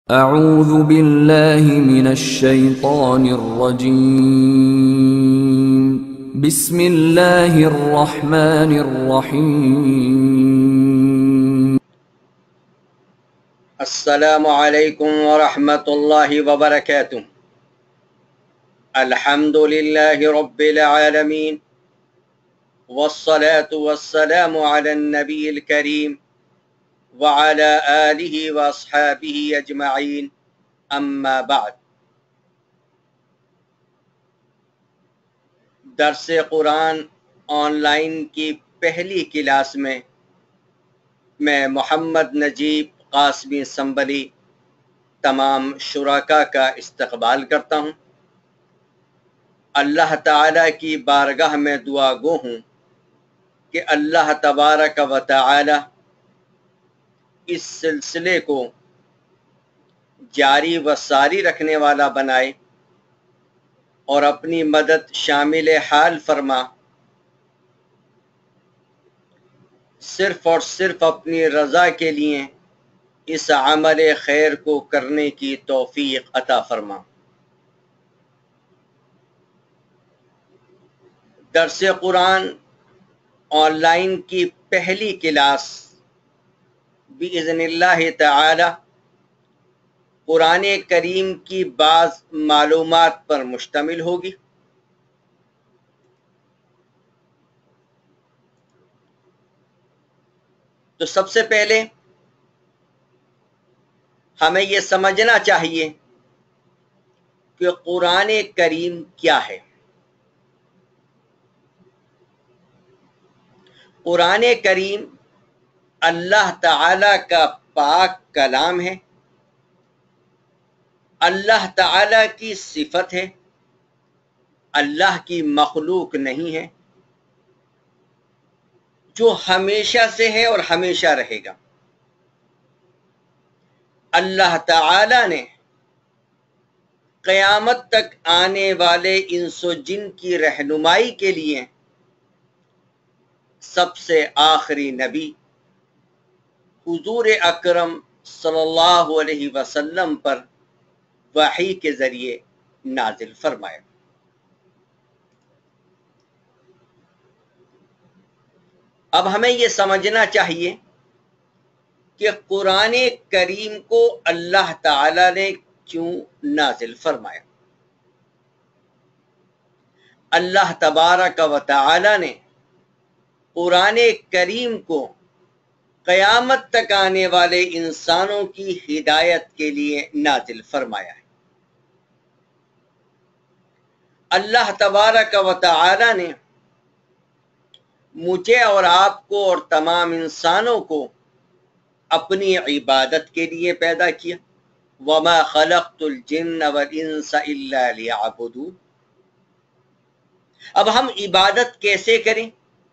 اعوذ باللہ من الشیطان الرجیم بسم اللہ الرحمن الرحیم السلام علیکم ورحمۃ اللہ وبرکاتہ۔ الحمد للہ رب العالمین والصلاة والسلام علی النبی الکریم وعلی آلہ واصحابہ اجمعین، اما بعد۔ درس قرآن آن لائن کی پہلی کلاس میں محمد نجیب قاسمی سنبلی تمام شرکاء کا استقبال کرتا ہوں۔ اللہ تعالیٰ کی بارگاہ میں دعا گو ہوں کہ اللہ تبارک و تعالی اس سلسلے کو جاری و ساری رکھنے والا بنائے اور اپنی مدد شامل حال فرما، صرف اور صرف اپنی رضا کے لیے اس عمل خیر کو کرنے کی توفیق عطا فرما۔ درس قرآن آن لائن کی پہلی کلاس باذن اللہ تعالی قرآن کریم کی بعض معلومات پر مشتمل ہوگی۔ تو سب سے پہلے ہمیں یہ سمجھنا چاہیے کہ قرآن کریم کیا ہے۔ قرآن کریم اللہ تعالی کا پاک کلام ہے، اللہ تعالی کی صفت ہے، اللہ کی مخلوق نہیں ہے، جو ہمیشہ سے ہے اور ہمیشہ رہے گا۔ اللہ تعالی نے قیامت تک آنے والے انس و جن کی رہنمائی کے لیے سب سے آخری نبی حضور اکرم صلی اللہ علیہ وسلم پر وحی کے ذریعے نازل فرمایا۔ اب ہمیں یہ سمجھنا چاہیے کہ قرآن کریم کو اللہ تعالی نے کیوں نازل فرمایا۔ اللہ تبارک و تعالی نے قرآن کریم کو قیامت تک آنے والے انسانوں کی ہدایت کے لیے نازل فرمایا ہے۔ اللہ تبارک و تعالی نے مجھے اور آپ کو اور تمام انسانوں کو اپنی عبادت کے لیے پیدا کیا۔ وَمَا خَلَقْتُ الْجِنَّ وَالْإِنسَ إِلَّا لِيَعْبُدُونِ۔ اب ہم عبادت کیسے کریں؟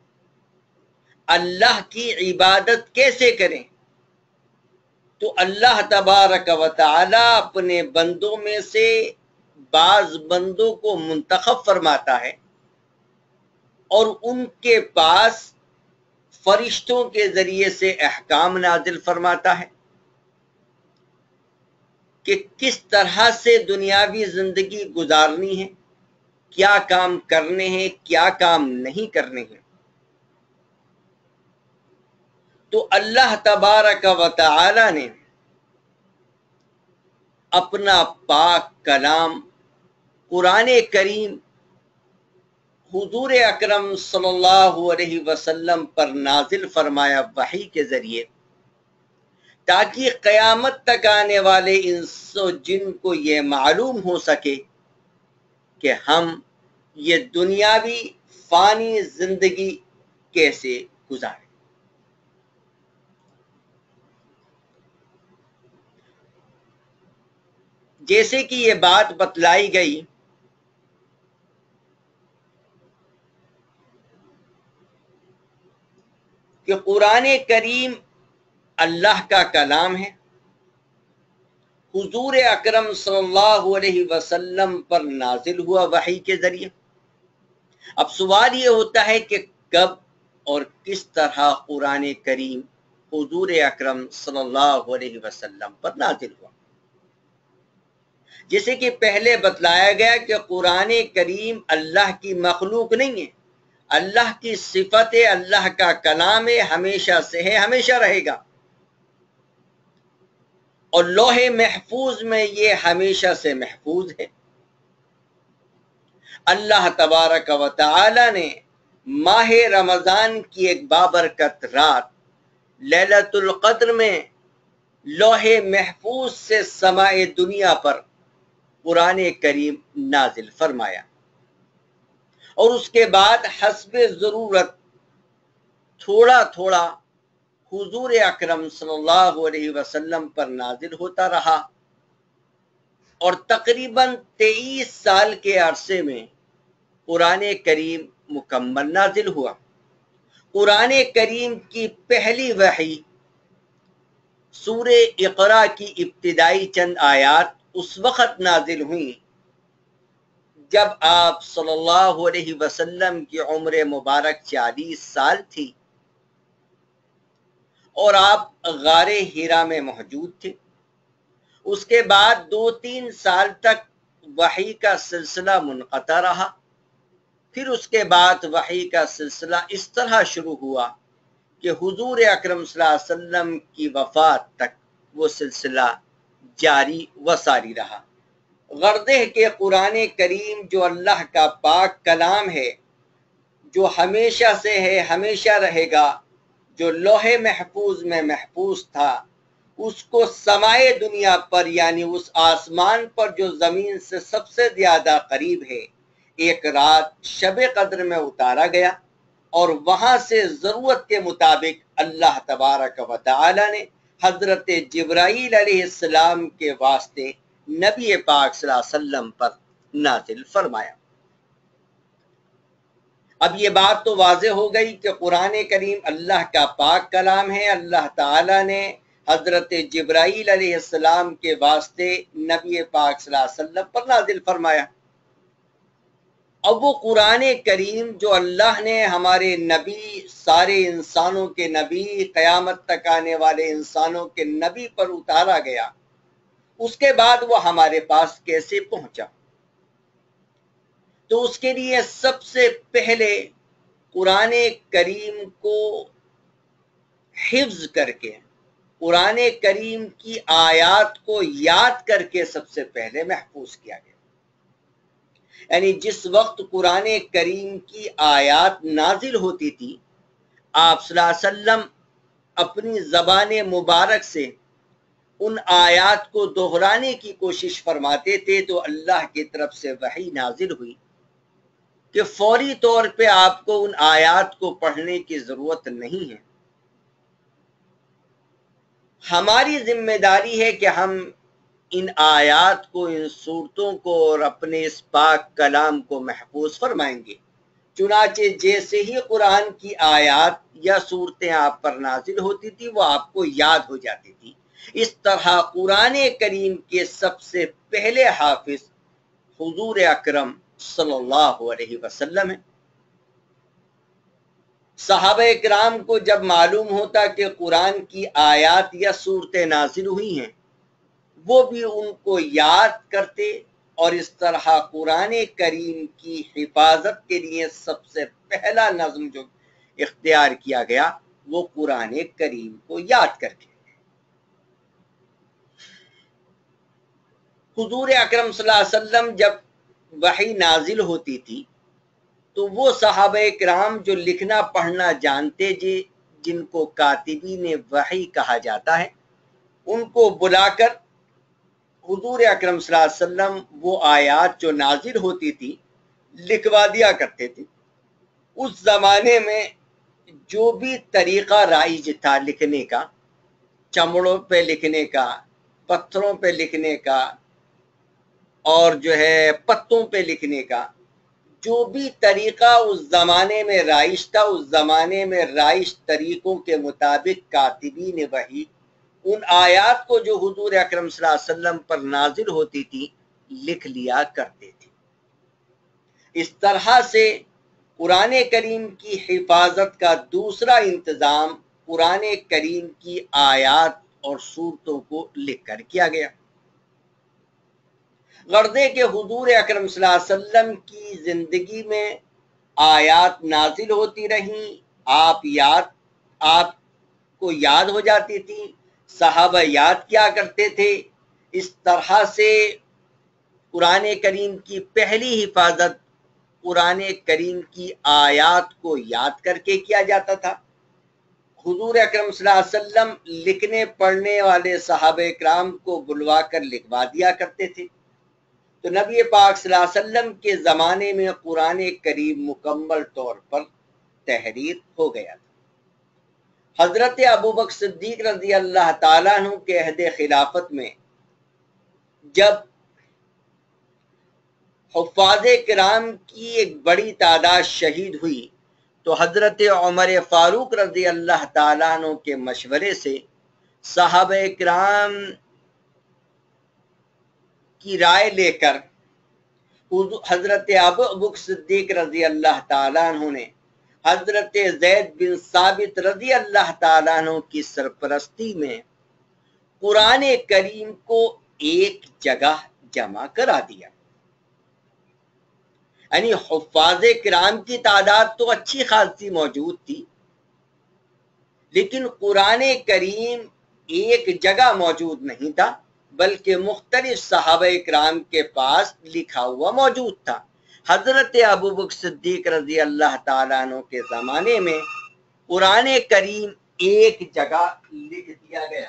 اللہ کی عبادت کیسے کریں؟ تو اللہ تبارک و تعالی اپنے بندوں میں سے بعض بندوں کو منتخب فرماتا ہے اور ان کے پاس فرشتوں کے ذریعے سے احکام نازل فرماتا ہے کہ کس طرح سے دنیاوی زندگی گزارنی ہے، کیا کام کرنے ہیں، کیا کام نہیں کرنے ہیں۔ تو اللہ تبارک و تعالی نے اپنا پاک کلام قرآن کریم حضور اکرم صلی اللہ علیہ وسلم پر نازل فرمایا وحی کے ذریعے، تاکہ قیامت تک آنے والے انس و جن کو یہ معلوم ہو سکے کہ ہم یہ دنیاوی فانی زندگی کیسے گزاریں۔ جیسے کہ یہ بات بتلائی گئی کہ قرآن کریم اللہ کا کلام ہے، حضور اکرم صلی اللہ علیہ وسلم پر نازل ہوا وحی کے ذریعے۔ اب سوال یہ ہوتا ہے کہ کب اور کس طرح قرآن کریم حضور اکرم صلی اللہ علیہ وسلم پر نازل ہوا۔ جیسے کہ پہلے بتلایا گیا کہ قرآن کریم اللہ کی مخلوق نہیں ہے، اللہ کی صفت ہے، اللہ کا کلام ہے، ہمیشہ سے ہے، ہمیشہ رہے گا، اور لوح محفوظ میں یہ ہمیشہ سے محفوظ ہے۔ اللہ تبارک و تعالی نے ماہ رمضان کی ایک بابرکت رات لیلۃ القدر میں لوح محفوظ سے سماء دنیا پر قرآن کریم نازل فرمایا، اور اس کے بعد حسب ضرورت تھوڑا تھوڑا حضور اکرم صلی اللہ علیہ وسلم پر نازل ہوتا رہا، اور تقریباً 23 سال کے عرصے میں قرآن کریم مکمل نازل ہوا۔ قرآن کریم کی پہلی وحی سورہ اقرا کی ابتدائی چند آیات اس وقت نازل ہوئیں جب آپ صلی اللہ علیہ وسلم کی عمر مبارک 40 سال تھی، اور آپ غار ہیرا میں موجود تھے۔ اس کے بعد 2-3 سال تک وحی کا سلسلہ منقطع رہا، پھر اس کے بعد وحی کا سلسلہ اس طرح شروع ہوا کہ حضور اکرم صلی اللہ علیہ وسلم کی وفات تک وہ سلسلہ جاری و ساری رہا۔ غرض ہے کہ قرآن کریم جو اللہ کا پاک کلام ہے، جو ہمیشہ سے ہے، ہمیشہ رہے گا، جو لوح محفوظ میں محفوظ تھا، اس کو سمائے دنیا پر، یعنی اس آسمان پر جو زمین سے سب سے زیادہ قریب ہے، ایک رات شب قدر میں اتارا گیا، اور وہاں سے ضرورت کے مطابق اللہ تبارک و تعالی نے حضرت جبرائیل علیہ السلام کے واسطے نبی پاک صلی اللہ علیہ وسلم پر نازل فرمایا۔ اب یہ بات تو واضح ہو گئی کہ قرآن کریم اللہ کا پاک کلام ہے، اللہ تعالی نے حضرت جبرائیل علیہ السلام کے واسطے نبی پاک صلی اللہ علیہ وسلم پر نازل فرمایا۔ اب وہ قرآن کریم جو اللہ نے ہمارے نبی، سارے انسانوں کے نبی، قیامت تک آنے والے انسانوں کے نبی پر اتارا گیا، اس کے بعد وہ ہمارے پاس کیسے پہنچا؟ تو اس کے لیے سب سے پہلے قرآن کریم کو حفظ کر کے، قرآن کریم کی آیات کو یاد کر کے سب سے پہلے محفوظ کیا گیا۔ یعنی جس وقت قرآن کریم کی آیات نازل ہوتی تھی، آپ صلی اللہ علیہ وسلم اپنی زبان مبارک سے ان آیات کو دہرانے کی کوشش فرماتے تھے، تو اللہ کی طرف سے وحی نازل ہوئی کہ فوری طور پہ آپ کو ان آیات کو پڑھنے کی ضرورت نہیں ہے۔ ہماری ذمہ داری ہے کہ ہم ان آیات کو، ان صورتوں کو اور اپنے اس پاک کلام کو محفوظ فرمائیں گے۔ چنانچہ جیسے ہی قرآن کی آیات یا صورتیں آپ پر نازل ہوتی تھی، وہ آپ کو یاد ہو جاتی تھی۔ اس طرح قرآن کریم کے سب سے پہلے حافظ حضور اکرم صلی اللہ علیہ وسلم ہیں۔ صحابہ اکرام کو جب معلوم ہوتا کہ قرآن کی آیات یا صورتیں نازل ہوئی ہیں، وہ بھی ان کو یاد کرتے، اور اس طرح قرآن کریم کی حفاظت کے لیے سب سے پہلا نظم جو اختیار کیا گیا وہ قرآن کریم کو یاد کر کے۔ حضور اکرم صلی اللہ علیہ وسلم جب وحی نازل ہوتی تھی تو وہ صحابہ کرام جو لکھنا پڑھنا جانتے جی، جن کو کاتبین وحی کہا جاتا ہے، ان کو بلا کر حضور اکرم صلی اللہ علیہ وسلم وہ آیات جو نازل ہوتی تھی لکھوا دیا کرتے تھے۔ اس زمانے میں جو بھی طریقہ رائج تھا لکھنے کا، چمڑوں پہ لکھنے کا، پتھروں پہ لکھنے کا، اور جو ہے پتوں پہ لکھنے کا، جو بھی طریقہ اس زمانے میں رائج تھا، اس زمانے میں رائج طریقوں کے مطابق کاتبین وحی ان آیات کو جو حضور اکرم صلی اللہ علیہ وسلم پر نازل ہوتی تھی لکھ لیا کرتے تھے۔ اس طرح سے قرآن کریم کی حفاظت کا دوسرا انتظام قرآن کریم کی آیات اور صورتوں کو لکھ کر کیا گیا۔ غرضے کہ حضور اکرم صلی اللہ علیہ وسلم کی زندگی میں آیات نازل ہوتی رہیں، آپ کو یاد ہو جاتی تھی، صحابہ یاد کیا کرتے تھے۔ اس طرح سے قرآن کریم کی پہلی حفاظت قرآن کریم کی آیات کو یاد کر کے کیا جاتا تھا۔ حضور اکرم صلی اللہ علیہ وسلم لکھنے پڑھنے والے صحابہ کرام کو بلوا کر لکھوا دیا کرتے تھے، تو نبی پاک صلی اللہ علیہ وسلم کے زمانے میں قرآن کریم مکمل طور پر تحریر ہو گیا تھا۔ حضرت ابوبکر صدیق رضی اللہ تعالیٰ عنہ کے عہد خلافت میں جب حفاظ کرام کی ایک بڑی تعداد شہید ہوئی تو حضرت عمر فاروق رضی اللہ تعالیٰ عنہ کے مشورے سے صحابہ کرام کی رائے لے کر حضرت ابوبکر صدیق رضی اللہ تعالیٰ عنہ نے حضرت زید بن ثابت رضی اللہ تعالیٰ عنہ کی سرپرستی میں قرآن کریم کو ایک جگہ جمع کرا دیا۔ یعنی حفاظ کرام کی تعداد تو اچھی خاصی موجود تھی، لیکن قرآن کریم ایک جگہ موجود نہیں تھا، بلکہ مختلف صحابہ کرام کے پاس لکھا ہوا موجود تھا۔ حضرت ابوبکر صدیق رضی اللہ تعالیٰ عنہ کے زمانے میں قرآن کریم ایک جگہ لکھ دیا گیا۔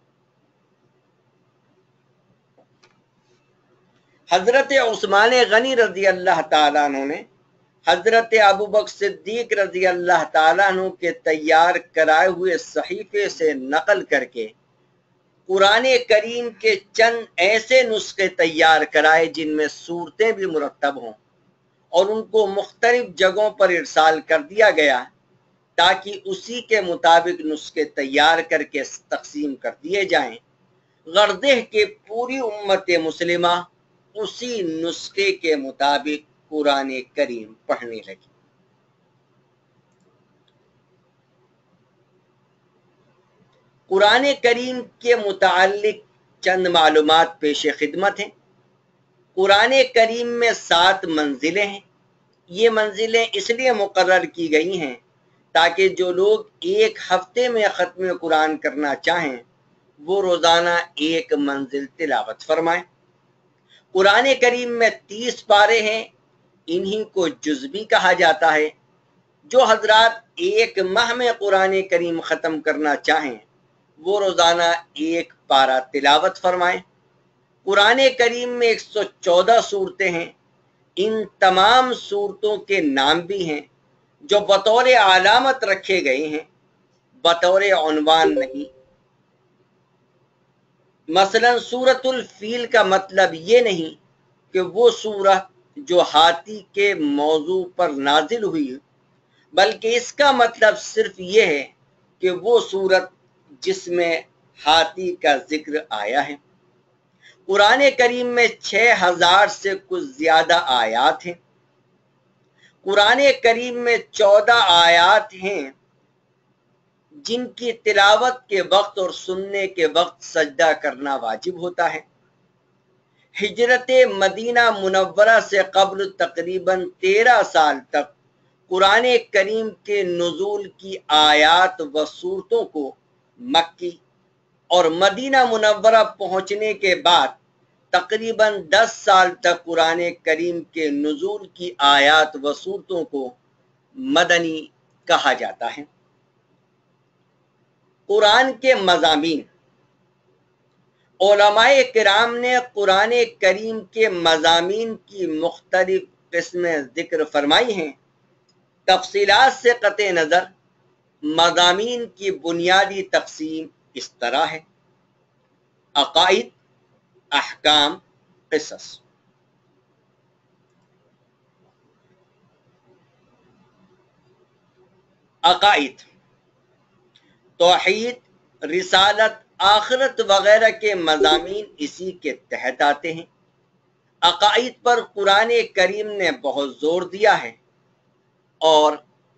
حضرت عثمان غنی رضی اللہ تعالیٰ عنہ نے حضرت ابوبکر صدیق رضی اللہ تعالیٰ عنہ کے تیار کرائے ہوئے صحیفے سے نقل کر کے قرآن کریم کے چند ایسے نسخے تیار کرائے جن میں صورتیں بھی مرتب ہوں، اور ان کو مختلف جگہوں پر ارسال کر دیا گیا تاکہ اسی کے مطابق نسخے تیار کر کے تقسیم کر دیے جائیں۔ غرضے کہ پوری امت مسلمہ اسی نسخے کے مطابق قرآن کریم پڑھنے لگی۔ قرآن کریم کے متعلق چند معلومات پیش خدمت ہیں۔ قرآن کریم میں 7 منزلیں ہیں۔ یہ منزلیں اس لیے مقرر کی گئی ہیں تاکہ جو لوگ ایک ہفتے میں ختم قرآن کرنا چاہیں وہ روزانہ ایک منزل تلاوت فرمائیں۔ قرآن کریم میں 30 پارے ہیں، انہی کو جز بھی کہا جاتا ہے۔ جو حضرات ایک ماہ میں قرآن کریم ختم کرنا چاہیں وہ روزانہ ایک پارہ تلاوت فرمائیں۔ قرآن کریم میں 114 صورتیں ہیں۔ ان تمام صورتوں کے نام بھی ہیں جو بطور علامت رکھے گئے ہیں، بطور عنوان نہیں۔ مثلا سورۃ الفیل کا مطلب یہ نہیں کہ وہ سورہ جو ہاتھی کے موضوع پر نازل ہوئی، بلکہ اس کا مطلب صرف یہ ہے کہ وہ سورت جس میں ہاتھی کا ذکر آیا ہے۔ قرآن کریم میں 6000 سے کچھ زیادہ آیات ہیں۔ قرآن کریم میں 14 آیات ہیں جن کی تلاوت کے وقت اور سننے کے وقت سجدہ کرنا واجب ہوتا ہے۔ ہجرت مدینہ منورہ سے قبل تقریباً 13 سال تک قرآن کریم کے نزول کی آیات و صورتوں کو مکی، اور مدینہ منورہ پہنچنے کے بعد تقریباً 10 سال تک قرآن کریم کے نزول کی آیات و صورتوں کو مدنی کہا جاتا ہے۔ قرآن کے مضامین۔ علماء کرام نے قرآن کریم کے مضامین کی مختلف قسمیں ذکر فرمائی ہیں۔ تفصیلات سے قطع نظر مضامین کی بنیادی تقسیم اس طرح ہے: عقائد، احکام، قصص۔ عقائد، توحید، رسالت، آخرت وغیرہ کے مضامین اسی کے تحت آتے ہیں۔ عقائد پر قرآن کریم نے بہت زور دیا ہے اور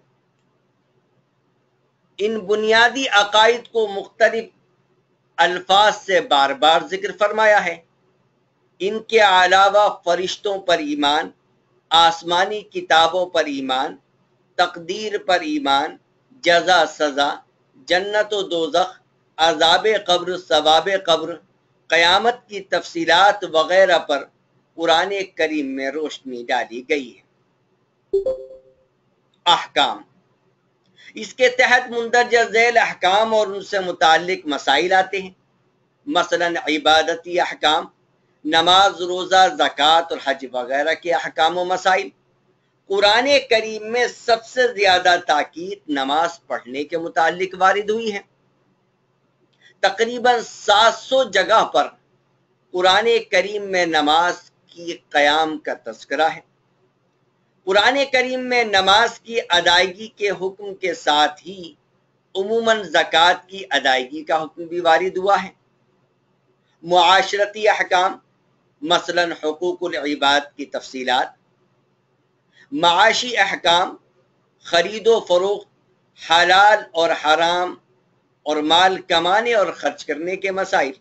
ان بنیادی عقائد کو مختلف الفاظ سے بار بار ذکر فرمایا ہے۔ ان کے علاوہ فرشتوں پر ایمان، آسمانی کتابوں پر ایمان، تقدیر پر ایمان، جزا سزا، جنت و دوزخ، عذاب قبر، ثواب قبر، قیامت کی تفصیلات وغیرہ پر قرآن کریم میں روشنی ڈالی گئی ہے۔ احکام، اس کے تحت مندرجہ ذیل احکام اور ان سے متعلق مسائل آتے ہیں، مثلا عبادتی احکام، نماز، روزہ، زکوٰۃ اور حج وغیرہ کے احکام و مسائل۔ قرآن کریم میں سب سے زیادہ تاکید نماز پڑھنے کے متعلق وارد ہوئی ہے۔ تقریباً 700 جگہ پر قرآن کریم میں نماز کی قیام کا تذکرہ ہے۔ قرآن کریم میں نماز کی ادائیگی کے حکم کے ساتھ ہی عموماً زکوٰۃ کی ادائیگی کا حکم بھی وارد ہوا ہے۔ معاشرتی احکام، مثلا حقوق العباد کی تفصیلات، معاشی احکام، خرید و فروخت، حلال اور حرام اور مال کمانے اور خرچ کرنے کے مسائل،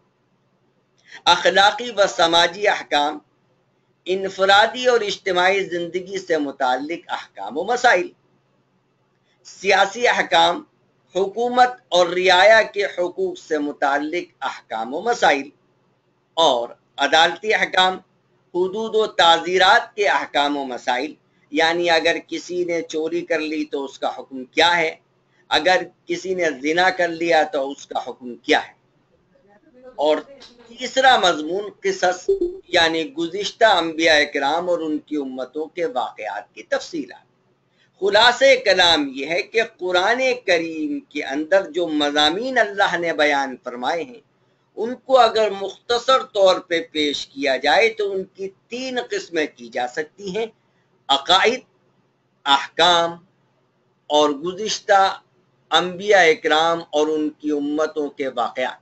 اخلاقی و سماجی احکام، انفرادی اور اجتماعی زندگی سے متعلق احکام و مسائل، سیاسی احکام، حکومت اور رعایا کے حقوق سے متعلق احکام و مسائل، اور عدالتی احکام، حدود و تعزیرات کے احکام و مسائل، یعنی اگر کسی نے چوری کر لی تو اس کا حکم کیا ہے، اگر کسی نے زنا کر لیا تو اس کا حکم کیا ہے۔ اور تیسرا مضمون قصص، یعنی گزشتہ انبیاء کرام اور ان کی امتوں کے واقعات کی تفصیلات۔ خلاصہ کلام یہ ہے کہ قرآن کریم کے اندر جو مضامین اللہ نے بیان فرمائے ہیں ان کو اگر مختصر طور پہ پیش کیا جائے تو ان کی 3 قسمیں کی جا سکتی ہیں: عقائد، احکام اور گزشتہ انبیاء اکرام اور ان کی امتوں کے واقعات۔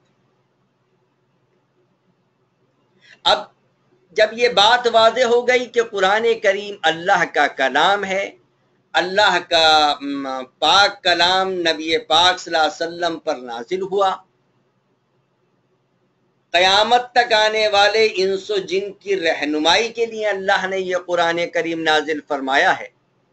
اب جب یہ بات واضح ہو گئی کہ قرآن کریم اللہ کا کلام ہے، اللہ کا پاک کلام نبی پاک صلی اللہ علیہ وسلم پر نازل ہوا، قیامت تک آنے والے انس و جن کی رہنمائی کے لیے اللہ نے یہ قرآن کریم نازل فرمایا ہے،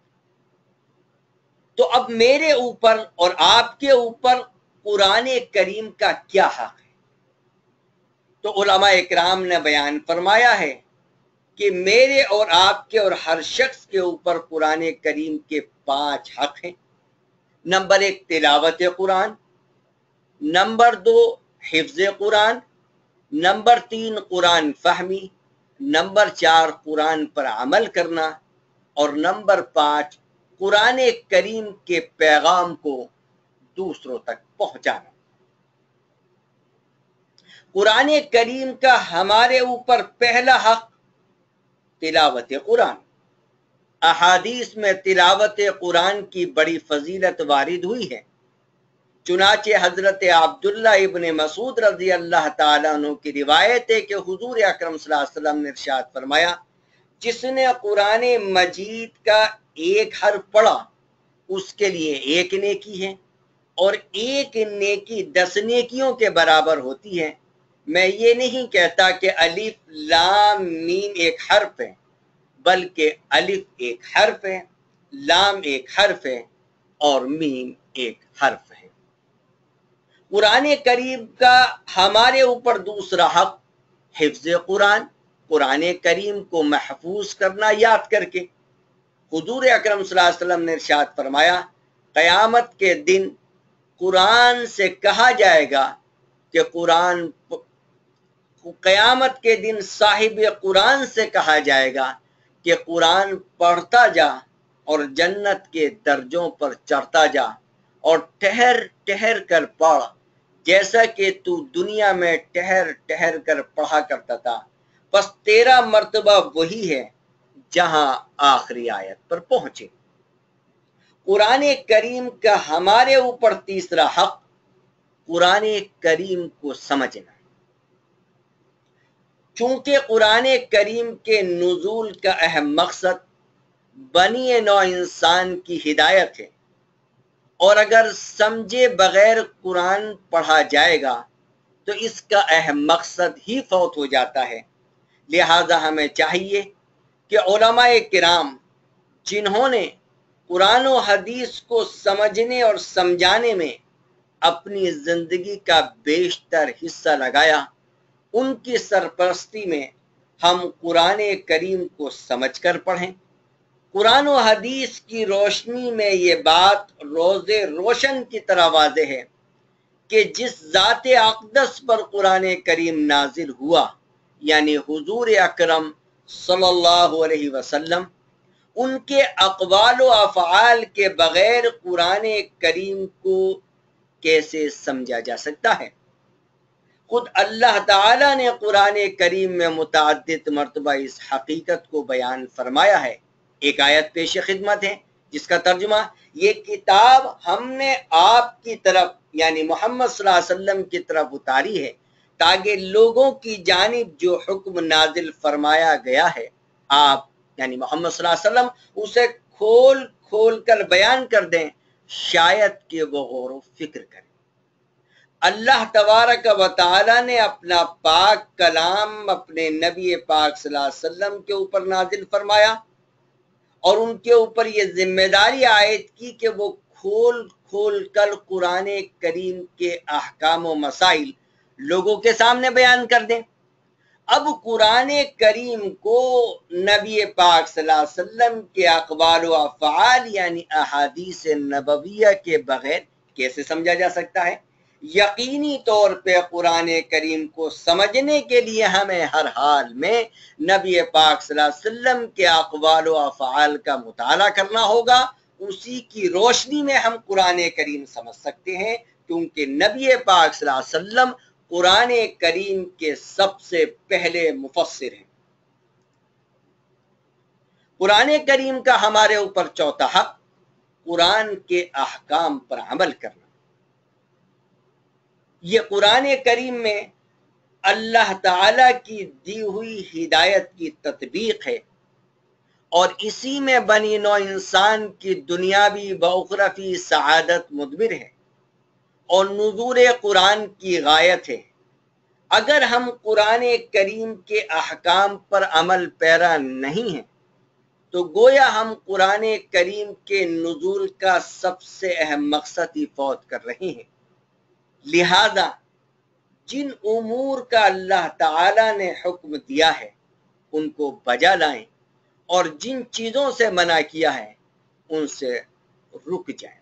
تو اب میرے اوپر اور آپ کے اوپر قرآن کریم کا کیا حق ہے؟ تو علماء اکرام نے بیان فرمایا ہے کہ میرے اور آپ کے اور ہر شخص کے اوپر قرآن کریم کے 5 حق ہیں۔ نمبر 1 تلاوت قرآن، نمبر 2 حفظ قرآن، نمبر 3 قرآن فہمی، نمبر 4 قرآن پر عمل کرنا، اور نمبر 5 قرآن کریم کے پیغام کو دوسروں تک پہنچانا۔ قرآن کریم کا ہمارے اوپر پہلا حق تلاوت قرآن۔ احادیث میں تلاوت قرآن کی بڑی فضیلت وارد ہوئی ہے، چنانچہ حضرت عبداللہ ابن مسعود رضی اللہ تعالیٰ عنہ کی روایت ہے کہ حضور اکرم صلی اللہ علیہ وسلم نے ارشاد فرمایا، جس نے قرآن مجید کا 1 حرف پڑھا اس کے لیے 1 نیکی ہے، اور 1 نیکی 10 نیکیوں کے برابر ہوتی ہے۔ میں یہ نہیں کہتا کہ الف لام میم 1 حرف ہے، بلکہ الف 1 حرف ہے، لام 1 حرف ہے اور میم 1 حرف ہے۔ قرآن کریم کا ہمارے اوپر دوسرا حق حفظ قرآن، قرآن کریم کو محفوظ کرنا یاد کر کے۔ حضور اکرم صلی اللہ علیہ وسلم نے ارشاد فرمایا، قیامت کے دن قرآن سے کہا جائے گا کہ قیامت کے دن صاحب قرآن سے کہا جائے گا کہ قرآن پڑھتا جا اور جنت کے درجوں پر چڑھتا جا، اور ٹھہر ٹھہر کر پڑھ جیسا کہ تو دنیا میں ٹھہر ٹھہر کر پڑھا کرتا تھا، بس تیرا مرتبہ وہی ہے جہاں آخری آیت پر پہنچے۔ قرآن کریم کا ہمارے اوپر تیسرا حق قرآن کریم کو سمجھنا۔ چونکہ قرآن کریم کے نزول کا اہم مقصد بنی نوع انسان کی ہدایت ہے، اور اگر سمجھے بغیر قرآن پڑھا جائے گا تو اس کا اہم مقصد ہی فوت ہو جاتا ہے۔ لہذا ہمیں چاہیے کہ علماء کرام جنہوں نے قرآن و حدیث کو سمجھنے اور سمجھانے میں اپنی زندگی کا بیشتر حصہ لگایا، ان کی سرپرستی میں ہم قرآن کریم کو سمجھ کر پڑھیں۔ قرآن و حدیث کی روشنی میں یہ بات روز روشن کی طرح واضح ہے کہ جس ذات اقدس پر قرآن کریم نازل ہوا، یعنی حضور اکرم صلی اللہ علیہ وسلم، ان کے اقوال و افعال کے بغیر قرآن کریم کو کیسے سمجھا جا سکتا ہے؟ خود اللہ تعالیٰ نے قرآن کریم میں متعدد مرتبہ اس حقیقت کو بیان فرمایا ہے۔ ایک آیت پیش خدمت ہے جس کا ترجمہ، یہ کتاب ہم نے آپ کی طرف یعنی محمد صلی اللہ علیہ وسلم کی طرف اتاری ہے تاکہ لوگوں کی جانب جو حکم نازل فرمایا گیا ہے، آپ یعنی محمد صلی اللہ علیہ وسلم اسے کھول کھول کر بیان کر دیں، شاید کہ وہ غور و فکر کریں۔ اللہ تبارک و تعالی نے اپنا پاک کلام اپنے نبی پاک صلی اللہ علیہ وسلم کے اوپر نازل فرمایا اور ان کے اوپر یہ ذمہ داری عائد کی کہ وہ کھول کھول کر قرآن کریم کے احکام و مسائل لوگوں کے سامنے بیان کر دیں۔ اب قرآن کریم کو نبی پاک صلی اللہ علیہ وسلم کے اقوال و افعال یعنی احادیث نبویہ کے بغیر کیسے سمجھا جا سکتا ہے؟ یقینی طور پہ قرآن کریم کو سمجھنے کے لیے ہمیں ہر حال میں نبی پاک صلی اللہ علیہ وسلم کے اقوال و افعال کا مطالعہ کرنا ہوگا۔ اسی کی روشنی میں ہم قرآن کریم سمجھ سکتے ہیں، کیونکہ نبی پاک صلی اللہ علیہ وسلم قرآن کریم کے سب سے پہلے مفسر ہیں۔ قرآن کریم کا ہمارے اوپر چوتھا حق قرآن کے احکام پر عمل کرنا۔ یہ قرآن کریم میں اللہ تعالی کی دی ہوئی ہدایت کی تطبیق ہے اور اسی میں بنی نوع انسان کی دنیاوی و اخروی سعادت مدمر ہے اور نزول قرآن کی غایت ہے۔ اگر ہم قرآن کریم کے احکام پر عمل پیرا نہیں ہیں تو گویا ہم قرآن کریم کے نزول کا سب سے اہم مقصد ہی فوت کر رہے ہیں۔ لہذا جن امور کا اللہ تعالی نے حکم دیا ہے ان کو بجا لائیں اور جن چیزوں سے منع کیا ہے ان سے رک جائیں۔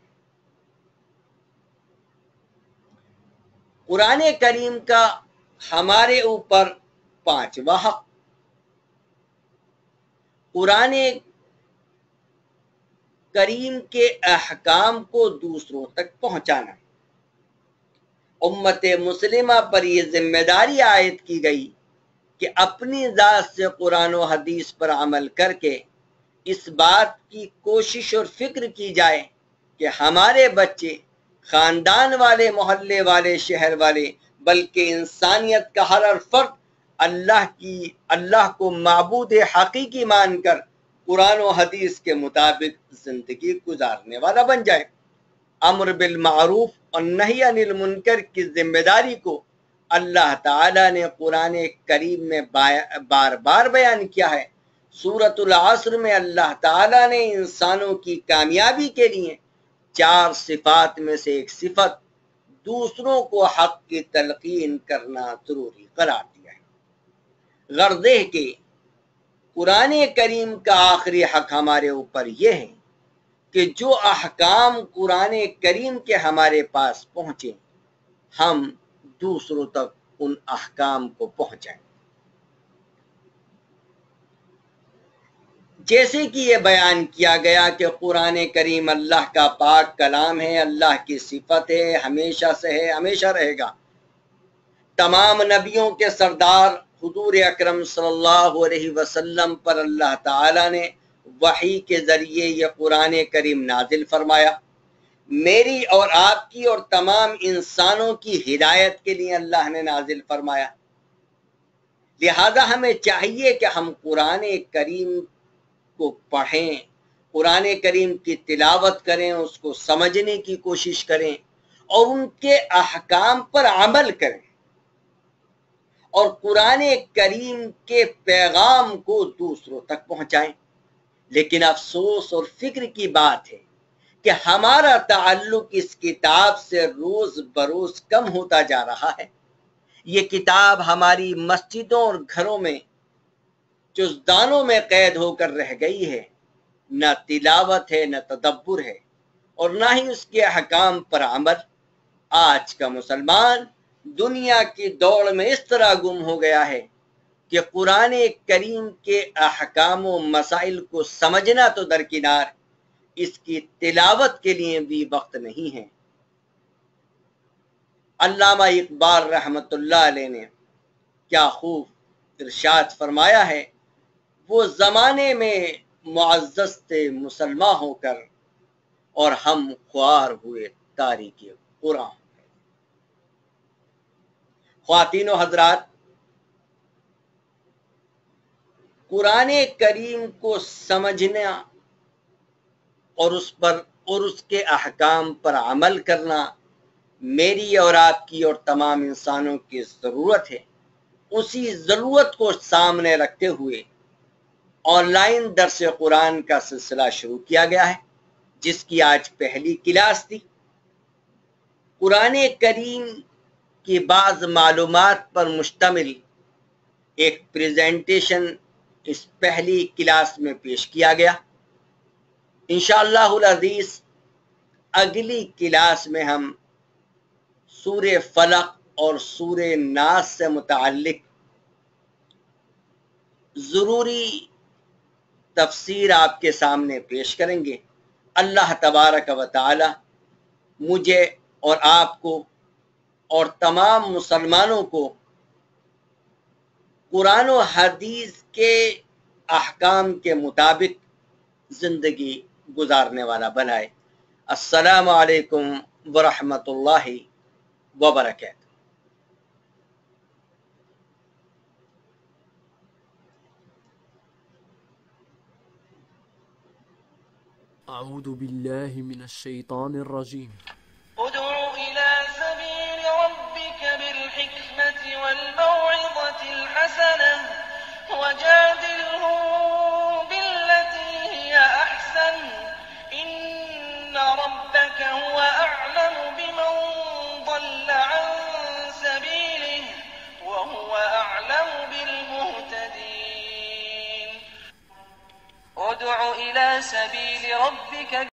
قرآن کریم کا ہمارے اوپر پانچواں حق قرآن کریم کے احکام کو دوسروں تک پہنچانا۔ امت مسلمہ پر یہ ذمہ داری عائد کی گئی کہ اپنی ذات سے قرآن و حدیث پر عمل کر کے اس بات کی کوشش اور فکر کی جائے کہ ہمارے بچے، خاندان والے، محلے والے، شہر والے، بلکہ انسانیت کا ہر فرد اللہ کو معبود حقیقی مان کر قرآن و حدیث کے مطابق زندگی گزارنے والا بن جائے۔ امر بالمعروف اور نہی عن المنکر کی ذمہ داری کو اللہ تعالی نے قرآن کریم میں بار بار بیان کیا ہے۔ سورۃ العصر میں اللہ تعالی نے انسانوں کی کامیابی کے لیے 4 صفات میں سے ایک صفت دوسروں کو حق کی تلقین کرنا ضروری قرار دیا ہے۔ غرض ہے کہ قرآن کریم کا آخری حق ہمارے اوپر یہ ہے کہ جو احکام قرآن کریم کے ہمارے پاس پہنچے ہم دوسروں تک ان احکام کو پہنچائیں۔ جیسے کہ یہ بیان کیا گیا کہ قرآن کریم اللہ کا پاک کلام ہے، اللہ کی صفت ہے، ہمیشہ سے ہے، ہمیشہ رہے گا۔ تمام نبیوں کے سردار حضور اکرم صلی اللہ علیہ وسلم پر اللہ تعالی نے وحی کے ذریعے یہ قرآن کریم نازل فرمایا۔ میری اور آپ کی اور تمام انسانوں کی ہدایت کے لیے اللہ نے نازل فرمایا۔ لہذا ہمیں چاہیے کہ ہم قرآن کریم کو پڑھیں، قرآن کریم کی تلاوت کریں، اس کو سمجھنے کی کوشش کریں اور ان کے احکام پر عمل کریں اور قرآن کریم کے پیغام کو دوسروں تک پہنچائیں۔ لیکن افسوس اور فکر کی بات ہے کہ ہمارا تعلق اس کتاب سے روز بروز کم ہوتا جا رہا ہے۔ یہ کتاب ہماری مسجدوں اور گھروں میں جزدانوں میں قید ہو کر رہ گئی ہے، نہ تلاوت ہے، نہ تدبر ہے، اور نہ ہی اس کے احکام پر عمل۔ آج کا مسلمان دنیا کی دوڑ میں اس طرح گم ہو گیا ہے کہ قرآن کریم کے احکام و مسائل کو سمجھنا تو درکنار، اس کی تلاوت کے لیے بھی وقت نہیں ہے۔ علامہ اقبال رحمۃ اللہ علیہ نے کیا خوب ارشاد فرمایا ہے، وہ زمانے میں معزز تھے مسلمان ہو کر، اور ہم خوار ہوئے تاریک قرآن۔ خواتین و حضرات، قرآن کریم کو سمجھنا اور اس کے احکام پر عمل کرنا میری اور آپ کی اور تمام انسانوں کی ضرورت ہے۔ اسی ضرورت کو سامنے رکھتے ہوئے آن لائن درس قرآن کا سلسلہ شروع کیا گیا ہے، جس کی آج پہلی کلاس تھی۔ قرآن کریم کی بعض معلومات پر مشتمل ایک پریزنٹیشن اس پہلی کلاس میں پیش کیا گیا۔ انشاءاللہ العزیز اگلی کلاس میں ہم سورہ فلق اور سورہ ناس سے متعلق ضروری تفسیر آپ کے سامنے پیش کریں گے۔ اللہ تبارک و تعالی مجھے اور آپ کو اور تمام مسلمانوں کو قرآن و حدیث کے احکام کے مطابق زندگی گزارنے والا بنائے۔ السلام علیکم ورحمۃ اللہ وبرکاتہ۔ اعوذ باللہ من الشیطان الرجیم۔ ادع إلى سبيل ربك بالحكمة والموعظة الحسنة وجادلهم بالتي هي أحسن إن ربك هو أعلم بمن ضل عن سبيله وهو أعلم بالمهتدين ادع إلى سبيل ربك